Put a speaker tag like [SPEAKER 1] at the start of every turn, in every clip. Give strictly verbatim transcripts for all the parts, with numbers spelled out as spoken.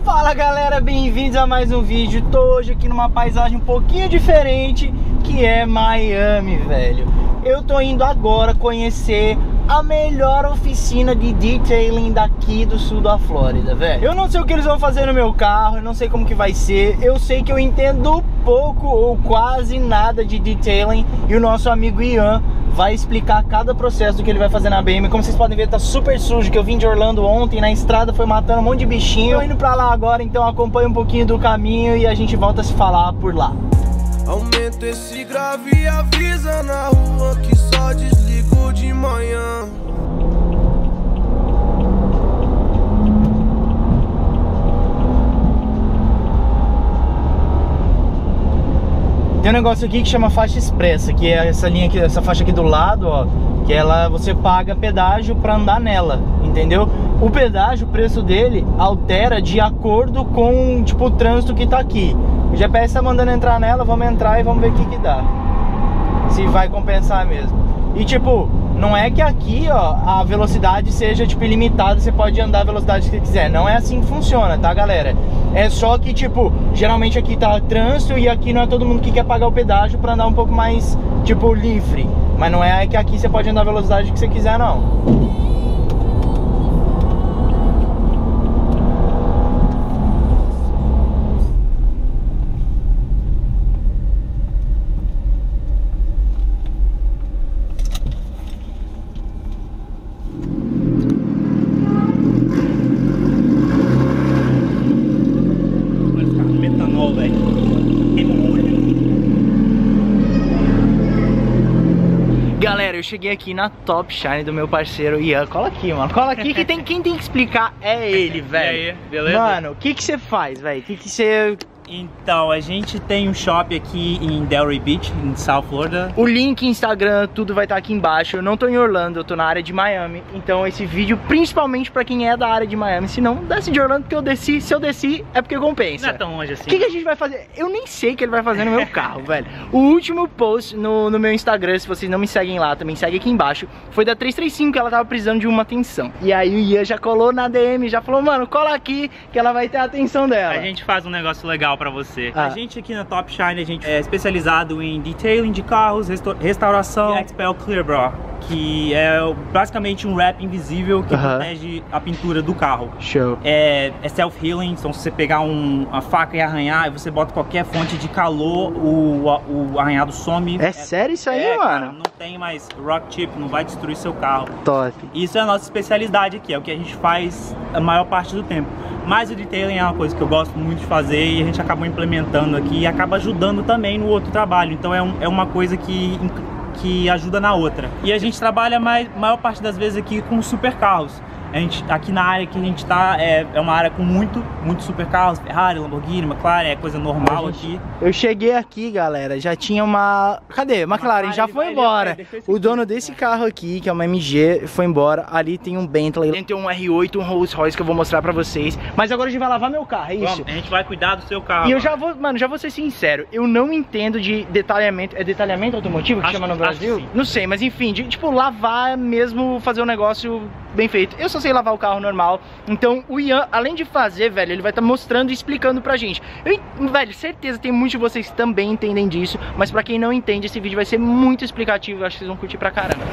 [SPEAKER 1] Fala galera, bem-vindos a mais um vídeo. Tô hoje aqui numa paisagem um pouquinho diferente, que é Miami, velho. Eu tô indo agora conhecer a melhor oficina de detailing daqui do sul da Flórida, velho. Eu não sei o que eles vão fazer no meu carro, eu não sei como que vai ser. Eu sei que eu entendo pouco ou quase nada de detailing, e o nosso amigo Ian vai explicar cada processo do que ele vai fazer na B M. Como vocês podem ver, tá super sujo, que eu vim de Orlando ontem, na estrada foi matando um monte de bichinho. Tô indo pra lá agora, então acompanha um pouquinho do caminho e a gente volta a se falar por lá.
[SPEAKER 2] Aumenta esse grave e avisa na rua que só desligo de manhã.
[SPEAKER 1] Tem um negócio aqui que chama faixa expressa, que é essa linha aqui, essa faixa aqui do lado, ó, que ela você paga pedágio pra andar nela, entendeu? O pedágio, o preço dele altera de acordo com, tipo, o trânsito que tá aqui. O G P S tá mandando entrar nela, vamos entrar e vamos ver o que que dá. Se vai compensar mesmo. E tipo, não é que aqui, ó, a velocidade seja, tipo, ilimitada, você pode andar a velocidade que quiser. Não é assim que funciona, tá, galera? É só que, tipo, geralmente aqui tá trânsito e aqui não é todo mundo que quer pagar o pedágio pra andar um pouco mais, tipo, livre. Mas não é que aqui você pode andar a velocidade que você quiser, não. Galera, eu cheguei aqui na Top Shine do meu parceiro Ian. Cola aqui, mano. Cola aqui que tem, quem tem que explicar é ele, velho.
[SPEAKER 3] E aí, beleza?
[SPEAKER 1] Mano, o que que você faz, velho? O que que você...
[SPEAKER 3] Então, a gente tem um shopping aqui em Delray Beach, em South Florida.
[SPEAKER 1] O link, Instagram, tudo vai estar aqui embaixo. Eu não tô em Orlando, eu tô na área de Miami. Então esse vídeo, principalmente pra quem é da área de Miami. Se não, desce de Orlando, porque eu desci. Se eu desci, é porque compensa.
[SPEAKER 3] Não é tão longe assim.
[SPEAKER 1] O que que a gente vai fazer? Eu nem sei o que ele vai fazer no meu carro, velho. O último post no, no meu Instagram, se vocês não me seguem lá, também segue aqui embaixo, foi da três três cinco, que ela tava precisando de uma atenção. E aí o Ian já colou na D M, já falou, mano, cola aqui, que ela vai ter a atenção dela.
[SPEAKER 3] A gente faz um negócio legal pra você.
[SPEAKER 1] Ah.
[SPEAKER 3] A gente aqui na Top Shine, a gente é especializado em detailing de carros, restauração e Expel Clear Bra, que é basicamente um wrap invisível que uh-huh. protege a pintura do carro.
[SPEAKER 1] Show.
[SPEAKER 3] É, é self-healing, então se você pegar um, uma faca e arranhar, e você bota qualquer fonte de calor, o, o arranhado some.
[SPEAKER 1] É, é sério isso aí,
[SPEAKER 3] é,
[SPEAKER 1] mano?
[SPEAKER 3] Cara, não tem mais rock chip, não vai destruir seu carro.
[SPEAKER 1] Top.
[SPEAKER 3] Isso é a nossa especialidade aqui, é o que a gente faz a maior parte do tempo. Mas o detailing é uma coisa que eu gosto muito de fazer e a gente acabou implementando aqui e acaba ajudando também no outro trabalho. Então é, um, é uma coisa que, que ajuda na outra. E a gente trabalha mais, maior parte das vezes aqui com super carros. A gente, aqui na área que a gente tá, é, é uma área com muito, muito super carros, Ferrari, Lamborghini, McLaren, é coisa normal aqui.
[SPEAKER 1] Eu cheguei aqui, galera, já tinha uma... Cadê? McLaren, McLaren já foi embora. O dono desse carro aqui, que é uma M G, foi embora. Ali tem um Bentley, tem um R oito, um Rolls Royce que eu vou mostrar pra vocês. Mas agora a gente vai lavar meu carro, é isso?
[SPEAKER 3] Vamos, a gente vai cuidar do seu carro.
[SPEAKER 1] E eu já vou, mano, já vou ser sincero, eu não entendo de detalhamento. É detalhamento automotivo que
[SPEAKER 3] acho,
[SPEAKER 1] chama no Brasil?
[SPEAKER 3] Sim.
[SPEAKER 1] Não sei, mas enfim, de, tipo, lavar mesmo, fazer um negócio bem feito. Eu só sei lavar o carro normal. Então o Ian, além de fazer, velho, ele vai estar tá mostrando e explicando pra gente. Eu, velho, certeza tem muitos de vocês que também entendem disso, mas pra quem não entende, esse vídeo vai ser muito explicativo. Eu acho que vocês vão curtir pra caramba.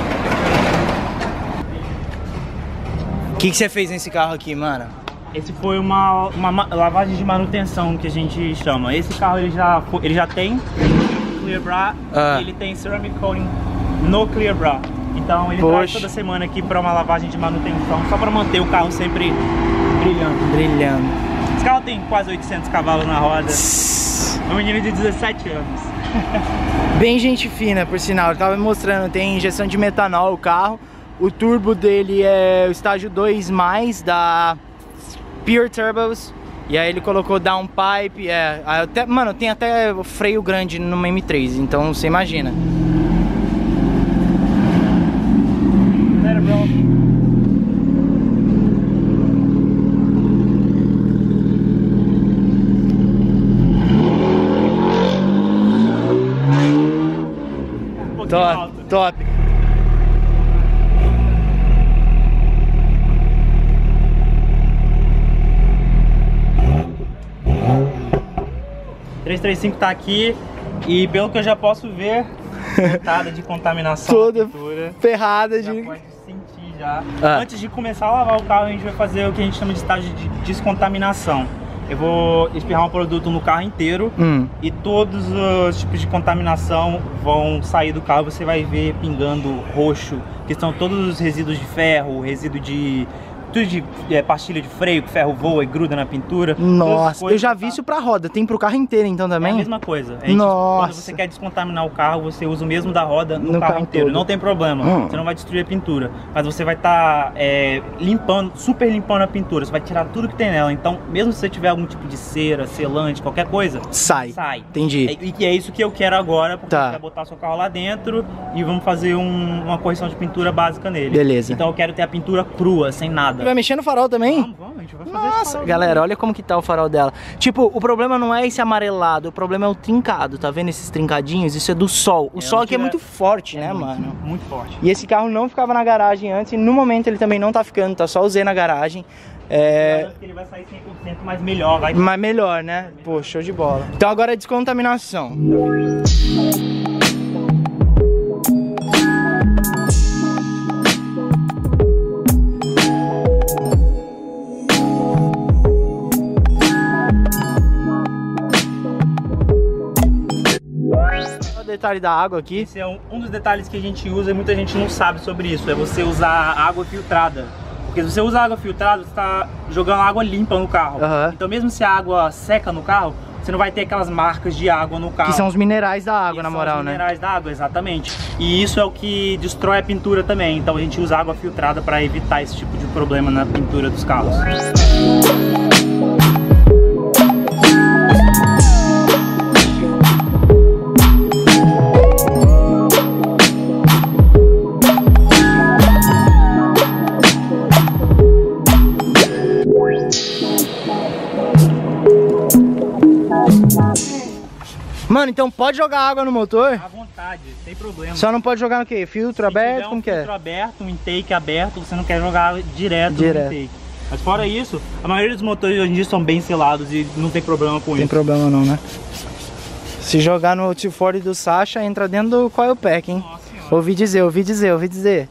[SPEAKER 1] O que que você fez nesse carro aqui, mano?
[SPEAKER 3] Esse foi uma, uma lavagem de manutenção que a gente chama. Esse carro ele já, foi, ele já tem Clear Bra ah. e ele tem Ceramic Coating no Clear Bra. Então ele Poxa. traz toda semana aqui para uma lavagem de manutenção, só para manter o carro sempre brilhando.
[SPEAKER 1] Brilhando.
[SPEAKER 3] Esse carro tem quase oitocentos cavalos na roda. É um menino de dezessete anos.
[SPEAKER 1] Bem gente fina, por sinal. Ele tava me mostrando, tem injeção de metanol o carro. O turbo dele é o estágio dois mais da Pure Turbos. E aí ele colocou downpipe, é, até, mano, tem até freio grande no M três, então você imagina. Top, top.
[SPEAKER 3] trezentos e trinta e cinco tá aqui e pelo que eu já posso ver, montada de contaminação.
[SPEAKER 1] Toda
[SPEAKER 3] pintura,
[SPEAKER 1] ferrada
[SPEAKER 3] já
[SPEAKER 1] de...
[SPEAKER 3] pode sentir já.
[SPEAKER 1] Ah.
[SPEAKER 3] Antes de começar a lavar o carro, a gente vai fazer o que a gente chama de estágio de descontaminação. Eu vou espirrar um produto no carro inteiro
[SPEAKER 1] hum.
[SPEAKER 3] e todos os tipos de contaminação vão sair do carro. Você vai ver pingando roxo, que são todos os resíduos de ferro, resíduo de... tudo de é, pastilha de freio, que ferro voa e gruda na pintura.
[SPEAKER 1] Nossa, eu já vi isso pra roda, tem pro carro inteiro então também?
[SPEAKER 3] É a mesma coisa. A gente,
[SPEAKER 1] Nossa.
[SPEAKER 3] Quando você quer descontaminar o carro, você usa o mesmo da roda no,
[SPEAKER 1] No
[SPEAKER 3] carro,
[SPEAKER 1] carro
[SPEAKER 3] inteiro.
[SPEAKER 1] todo.
[SPEAKER 3] Não tem problema,
[SPEAKER 1] Hum.
[SPEAKER 3] você não vai destruir a pintura. Mas você vai estar tá, é, limpando, super limpando a pintura. Você vai tirar tudo que tem nela. Então, mesmo se você tiver algum tipo de cera, selante, qualquer coisa,
[SPEAKER 1] Sai.
[SPEAKER 3] sai.
[SPEAKER 1] Entendi.
[SPEAKER 3] É, e que é isso que eu quero agora, porque
[SPEAKER 1] Tá.
[SPEAKER 3] você vai botar seu carro lá dentro e vamos fazer um, uma correção de pintura básica nele.
[SPEAKER 1] Beleza.
[SPEAKER 3] Então eu quero ter a pintura crua, sem nada.
[SPEAKER 1] Vai mexer no farol também?
[SPEAKER 3] Vamos, vamos, a gente vai fazer esse
[SPEAKER 1] Nossa,
[SPEAKER 3] farol.
[SPEAKER 1] galera, olha como que tá o farol dela. Tipo, o problema não é esse amarelado, o problema é o trincado, tá vendo esses trincadinhos? Isso é do sol. O
[SPEAKER 3] É,
[SPEAKER 1] sol aqui é
[SPEAKER 3] tira-
[SPEAKER 1] muito forte, né,
[SPEAKER 3] É muito,
[SPEAKER 1] mano?
[SPEAKER 3] Muito forte.
[SPEAKER 1] E esse carro não ficava na garagem antes e no momento ele também não tá ficando, tá só usei na garagem. É...
[SPEAKER 3] Que ele vai sair cem por cento mais melhor, vai.
[SPEAKER 1] Mas melhor, né? Pô, show de bola. Então agora é descontaminação. O detalhe da água aqui.
[SPEAKER 3] Esse é um, um dos detalhes que a gente usa e muita gente não sabe sobre isso, é você usar água filtrada. Porque se você usa água filtrada, você está jogando água limpa no carro.
[SPEAKER 1] Uhum.
[SPEAKER 3] Então mesmo se a água seca no carro, você não vai ter aquelas marcas de água no carro.
[SPEAKER 1] Que são os minerais da água,
[SPEAKER 3] Que
[SPEAKER 1] na
[SPEAKER 3] são
[SPEAKER 1] moral,
[SPEAKER 3] os
[SPEAKER 1] né?
[SPEAKER 3] minerais da água, exatamente. E isso é o que destrói a pintura também. Então a gente usa água filtrada para evitar esse tipo de problema na pintura dos carros.
[SPEAKER 1] Mano, então pode jogar água no motor?
[SPEAKER 3] À vontade, sem problema.
[SPEAKER 1] Só não pode jogar no quê? Filtro
[SPEAKER 3] Se
[SPEAKER 1] aberto?
[SPEAKER 3] tiver um
[SPEAKER 1] Como que é?
[SPEAKER 3] filtro aberto, um intake aberto, você não quer jogar direto,
[SPEAKER 1] Direto.
[SPEAKER 3] no intake. Mas fora isso, a maioria dos motores hoje em dia são bem selados e não tem problema com
[SPEAKER 1] Não tem
[SPEAKER 3] isso.
[SPEAKER 1] problema não, né? Se jogar no T Ford do Sasha, entra dentro do Coil Pack, hein?
[SPEAKER 3] Nossa senhora.
[SPEAKER 1] Ouvi dizer, ouvi dizer, ouvi dizer.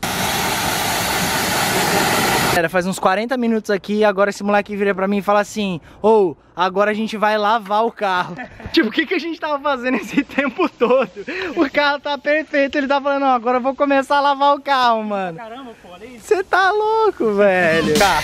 [SPEAKER 1] Galera, faz uns quarenta minutos aqui e agora esse moleque vira pra mim e fala assim: Ô, oh, agora a gente vai lavar o carro. Tipo, o que, que a gente tava fazendo esse tempo todo? O carro tá perfeito, ele tá falando: Não, agora eu vou começar a lavar o carro, mano.
[SPEAKER 3] Caramba, pô, olha isso.
[SPEAKER 1] Você tá louco, velho. Carro.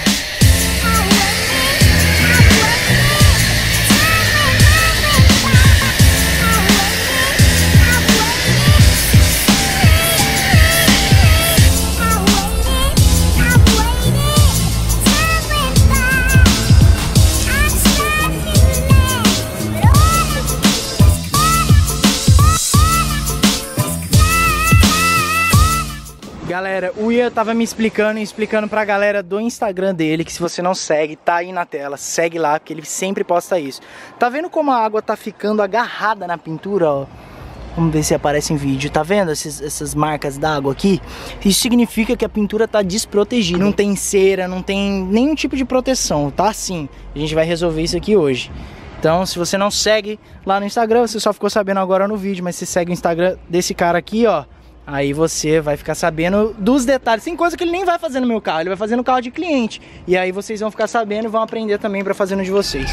[SPEAKER 1] Galera, o Ian tava me explicando e explicando pra galera do Instagram dele, que se você não segue, tá aí na tela, segue lá, porque ele sempre posta isso. Tá vendo como a água tá ficando agarrada na pintura, ó? Vamos ver se aparece em vídeo, tá vendo esses, essas marcas d'água aqui? Isso significa que a pintura tá desprotegida, não tem cera, não tem nenhum tipo de proteção, tá assim. A gente vai resolver isso aqui hoje. Então, se você não segue lá no Instagram, você só ficou sabendo agora no vídeo, mas se segue o Instagram desse cara aqui, ó, aí você vai ficar sabendo dos detalhes. Tem coisa que ele nem vai fazer no meu carro, ele vai fazer no carro de cliente. E aí vocês vão ficar sabendo e vão aprender também pra fazer no de vocês.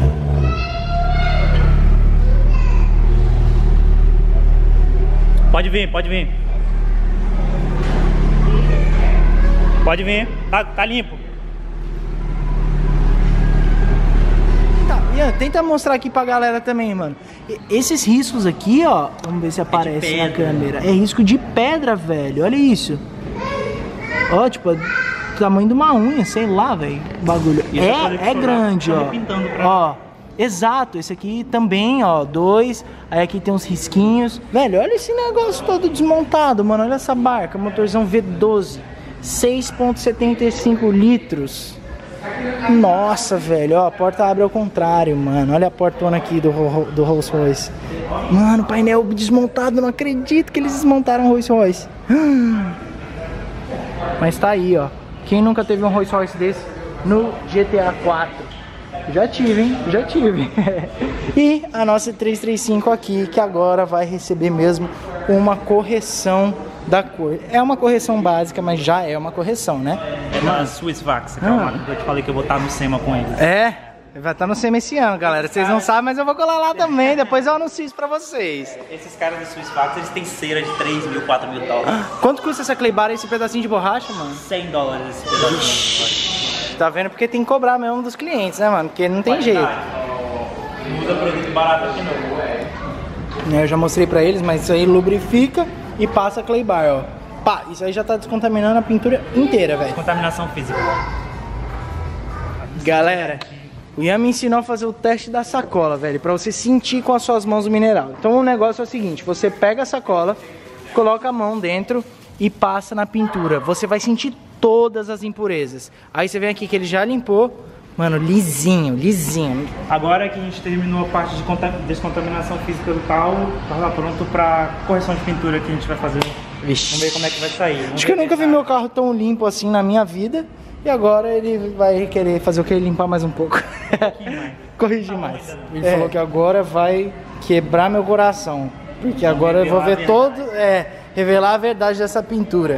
[SPEAKER 3] Pode vir, pode vir. Pode vir, tá, tá limpo.
[SPEAKER 1] Tá, Ian, tenta mostrar aqui pra galera também, mano. E- Esses riscos aqui, ó, vamos ver se aparece na
[SPEAKER 3] pedra.
[SPEAKER 1] câmera. É risco de pedra, velho, olha isso. Ó, tipo, é do tamanho de uma unha, sei lá, velho, o bagulho.
[SPEAKER 3] Isso é coisa que
[SPEAKER 1] É, é
[SPEAKER 3] tá
[SPEAKER 1] grande, ó.
[SPEAKER 3] repintando pra-
[SPEAKER 1] Ó, exato, esse aqui também, ó, dois. Aí aqui tem uns risquinhos. Velho, olha esse negócio todo desmontado, mano. Olha essa barca, motorzão V doze. seis ponto setenta e cinco litros. Nossa, velho, ó, a porta abre ao contrário, mano. Olha a portona aqui do, Ro- do Rolls Royce. Mano, painel desmontado, não acredito que eles desmontaram o Rolls Royce. Hum. Mas tá aí, ó. Quem nunca teve um Rolls Royce desse no G T A quatro? Já tive, hein? Já tive. E a nossa trezentos e trinta e cinco aqui, que agora vai receber mesmo uma correção da cor. É uma correção básica, mas já é uma correção, né?
[SPEAKER 3] É uma Swissvax, aquela
[SPEAKER 1] Ah.
[SPEAKER 3] máquina que eu te falei que eu vou estar no SEMA com eles.
[SPEAKER 1] É, vai estar no SEMA esse ano, galera. Vocês não sabem, mas eu vou colar lá também. Depois eu anuncio isso pra vocês.
[SPEAKER 3] Esses caras da Swissvax, eles têm cera de três mil, quatro mil dólares.
[SPEAKER 1] Quanto custa essa clay bar e esse pedacinho de borracha, mano?
[SPEAKER 3] cem dólares esse pedaço.
[SPEAKER 1] Tá vendo? Porque tem que cobrar mesmo dos clientes, né, mano? Porque não tem jeito.
[SPEAKER 3] Não usa produto barato aqui não.
[SPEAKER 1] Eu já mostrei pra eles, mas isso aí lubrifica e passa clay bar, ó. Pá, isso aí já tá descontaminando a pintura inteira, velho.
[SPEAKER 3] Contaminação física.
[SPEAKER 1] Galera, o Ian me ensinou a fazer o teste da sacola, velho, pra você sentir com as suas mãos o mineral. Então o negócio é o seguinte, você pega a sacola, coloca a mão dentro e passa na pintura. Você vai sentir todas as impurezas. Aí você vem aqui que ele já limpou, mano, lisinho, lisinho.
[SPEAKER 3] Agora que a gente terminou a parte de descontaminação física do carro, tá pronto pra correção de pintura que a gente vai fazer.
[SPEAKER 1] Vixe.
[SPEAKER 3] Vamos ver como é que vai sair. Vamos
[SPEAKER 1] Acho que eu
[SPEAKER 3] ver
[SPEAKER 1] nunca vi
[SPEAKER 3] tá.
[SPEAKER 1] meu carro tão limpo assim na minha vida. E agora ele vai querer fazer o que? Limpar mais um pouco.
[SPEAKER 3] mais.
[SPEAKER 1] Corrigir mais. Ele
[SPEAKER 3] É.
[SPEAKER 1] falou que agora vai quebrar meu coração. Porque agora eu vou
[SPEAKER 3] revelar
[SPEAKER 1] ver
[SPEAKER 3] a
[SPEAKER 1] todo... É, revelar a verdade dessa pintura.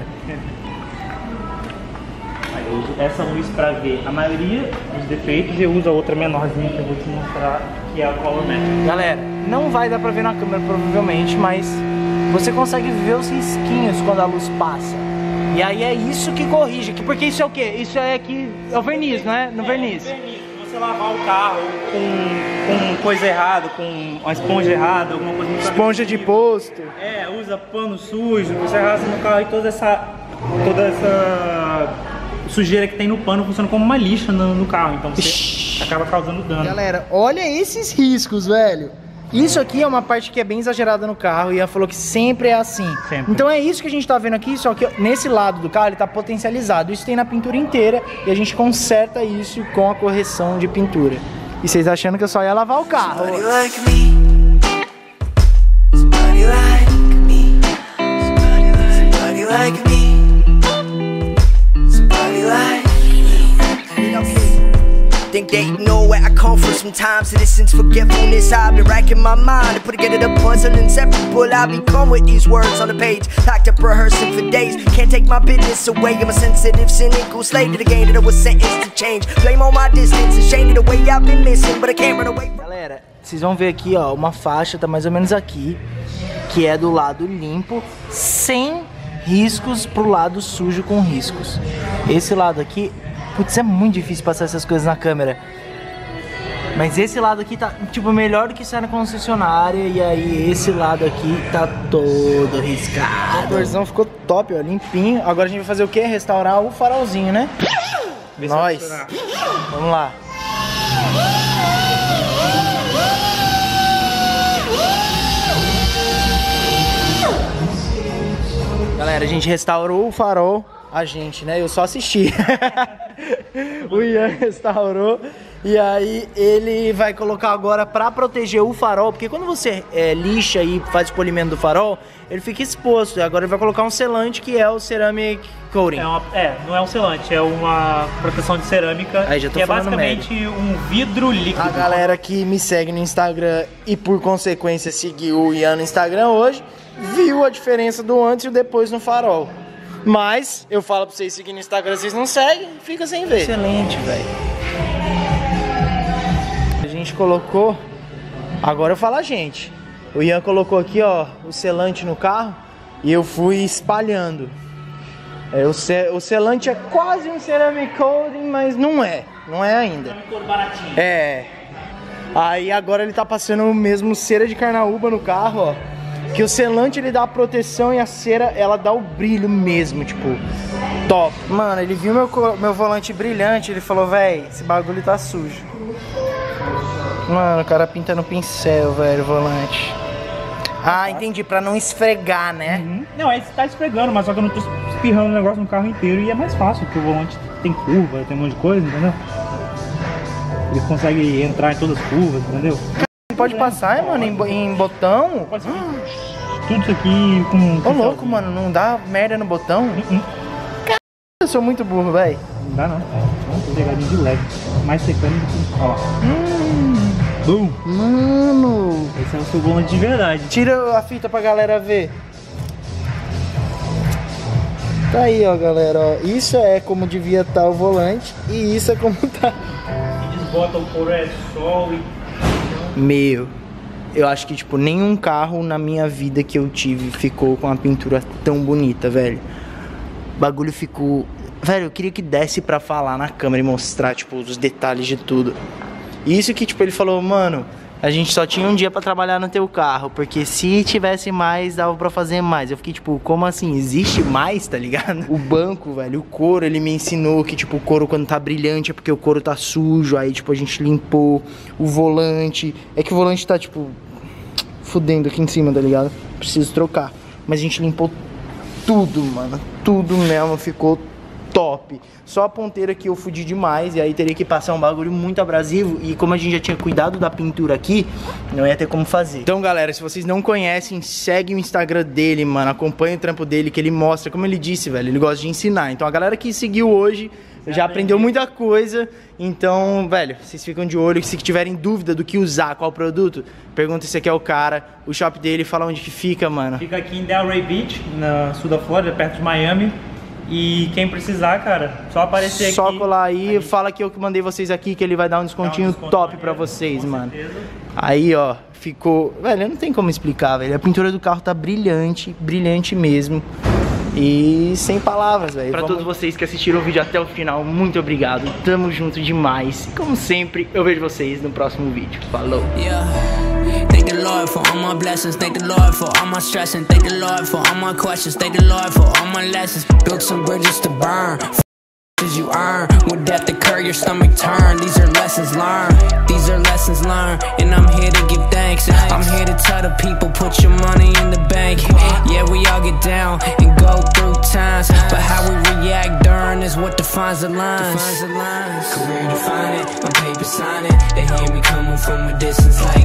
[SPEAKER 3] Essa luz pra ver a maioria dos defeitos, eu uso a outra menorzinha que eu vou te mostrar, que é a Color Match.
[SPEAKER 1] Galera, não vai dar pra ver na câmera provavelmente, mas você consegue ver os risquinhos quando a luz passa. E aí é isso que corrige, que- porque isso é o quê? Isso é que é o verniz, não é? No verniz.
[SPEAKER 3] Você lavar o carro com, com coisa errada, com uma esponja errada, alguma coisa muito
[SPEAKER 1] Esponja de posto.
[SPEAKER 3] É, usa pano sujo, você arrasta no carro e toda essa, toda essa sujeira que tem no pano funciona como uma lixa no, no carro, então você acaba causando dano.
[SPEAKER 1] Galera, olha esses riscos, velho. Isso aqui é uma parte que é bem exagerada no carro e ela falou que sempre é assim.
[SPEAKER 3] Sempre.
[SPEAKER 1] Então é isso que a gente tá vendo aqui, só que nesse lado do carro ele tá potencializado. Isso tem na pintura inteira e a gente conserta isso com a correção de pintura. E vocês achando que eu só ia lavar o carro.
[SPEAKER 2] Somebody like me. Somebody like me. Somebody like me. Somebody like me. Think they know where I come from sometimes. And since forgetfulness, I've been racking my mind to put together the puzzle inseparable. I become with these words on the page, locked up rehearsing for days. Can't take my business away. I'm a sensitive, cynical slave to the game that I was sentenced to change. Blame on my distance, ashamed of the way I've been missing, but I can't run away from.
[SPEAKER 1] Galera, vocês vão ver aqui, ó, uma faixa, tá mais ou menos aqui, que é do lado limpo, sem riscos pro lado sujo com riscos. Esse lado aqui, putz, é muito difícil passar essas coisas na câmera. Mas esse lado aqui tá, tipo, melhor do que sai na concessionária. E aí esse lado aqui tá todo riscado. A motorzão ficou top, ó, limpinho. Agora a gente vai fazer o quê? Restaurar o farolzinho, né?
[SPEAKER 3] Vê se
[SPEAKER 1] Nós.
[SPEAKER 3] vai funcionar.
[SPEAKER 1] Vamos lá. Galera, a gente restaurou o farol. A gente, né? Eu só assisti. O Ian restaurou. E aí ele vai colocar agora pra proteger o farol. Porque quando você é, lixa e faz o polimento do farol, ele fica exposto. E agora ele vai colocar um selante que é o Ceramic Coating.
[SPEAKER 3] É, uma, é, não é um selante, é uma proteção de cerâmica,
[SPEAKER 1] Aí, já tô
[SPEAKER 3] que é
[SPEAKER 1] falando
[SPEAKER 3] basicamente um vidro líquido.
[SPEAKER 1] A galera que me segue no Instagram e por consequência seguiu o Ian no Instagram hoje, viu a diferença do antes e o depois no farol. Mas eu falo pra vocês seguirem no Instagram, vocês não seguem, fica sem ver. Excelente, velho. A gente colocou, agora eu falo a gente. O Ian colocou aqui, ó, o selante no carro e eu fui espalhando. É, o, ce o selante é quase um ceramic coating, mas não é, não é ainda.
[SPEAKER 3] É um couro baratinho.
[SPEAKER 1] É. Aí agora ele tá passando o mesmo cera de carnaúba no carro, ó. Que o selante ele dá a proteção e a cera ela dá o brilho mesmo, tipo, top. Mano, ele viu meu, meu volante brilhante, ele falou, véi, esse bagulho tá sujo. Mano, o cara pinta no pincel, velho, o volante. Ah, entendi, pra não esfregar, né?
[SPEAKER 3] Uhum. Não, ele tá esfregando, mas só que eu não tô espirrando o negócio no carro inteiro e é mais fácil, porque o volante tem curva, tem um monte de coisa, entendeu? Ele consegue entrar em todas as curvas, entendeu?
[SPEAKER 1] Pode passar, mano, em, bo- em botão?
[SPEAKER 3] Pode ser. Tudo isso aqui com...
[SPEAKER 1] Ô louco, mano, não dá merda no botão?
[SPEAKER 3] Uhum.
[SPEAKER 1] Eu sou muito burro, velho.
[SPEAKER 3] Não dá não. Vamos pegadinho de leve. Mais secando do que... Ó. Hum. Bum.
[SPEAKER 1] Mano.
[SPEAKER 3] Esse é o seu volante de verdade.
[SPEAKER 1] Tira a fita pra galera ver. Tá aí, ó, galera. Ó. Isso é como devia estar o volante. E isso é como tá.
[SPEAKER 3] Eles botam o couro é sol e...
[SPEAKER 1] Meu... Eu acho que, tipo, nenhum carro na minha vida que eu tive ficou com uma pintura tão bonita, velho. O bagulho ficou... Velho, eu queria que desse pra falar na câmera e mostrar, tipo, os detalhes de tudo. E isso que, tipo, ele falou, mano, a gente só tinha um dia pra trabalhar no teu carro, porque se tivesse mais, dava pra fazer mais. Eu fiquei, tipo, como assim? Existe mais, tá ligado? O banco, velho, o couro, ele me ensinou que, tipo, o couro quando tá brilhante é porque o couro tá sujo. Aí, tipo, a gente limpou. O volante... É que o volante tá, tipo... fudendo aqui em cima, tá ligado? Preciso trocar. Mas a gente limpou tudo, mano. Tudo mesmo, ficou top. Só a ponteira que eu fudi demais. E aí teria que passar um bagulho muito abrasivo. E como a gente já tinha cuidado da pintura aqui, não ia ter como fazer. Então, galera, se vocês não conhecem, segue o Instagram dele, mano. Acompanha o trampo dele, que ele mostra. Como ele disse, velho, ele gosta de ensinar. Então a galera que seguiu hoje já aprendeu muita coisa. Então, velho, vocês ficam de olho. Se tiverem dúvida do que usar, qual produto, pergunta se aqui é o cara. O shop dele, fala onde que fica, mano.
[SPEAKER 3] Fica aqui em Delray Beach, na sul da Flórida, perto de Miami. E quem precisar, cara, só aparecer
[SPEAKER 1] só
[SPEAKER 3] aqui.
[SPEAKER 1] Só colar aí,
[SPEAKER 3] gente...
[SPEAKER 1] fala que eu que mandei vocês aqui, que ele vai dar um descontinho, um top pra vocês, mano. Certeza. Aí, ó, ficou... Velho, não tem como explicar, velho. A pintura do carro tá brilhante, brilhante mesmo. E sem palavras, velho. Pra Vamos... todos vocês que assistiram o vídeo até o final, muito obrigado. Tamo junto demais. Como sempre, eu vejo vocês no próximo vídeo. Falou!
[SPEAKER 2] Yeah. Thank the Lord for all my blessings. Thank the Lord for all my stressing. Thank the Lord for all my questions. Thank the Lord for all my lessons. Built some bridges to burn. You earn with death occur, your stomach turn. These are lessons learned. These are lessons learned, and I'm here to give thanks. I'm here to tell the people, put your money in the bank. Yeah, we all get down and go through times, but how we react during is what defines the lines. Career define it, my paper sign it. They hear me coming from a distance like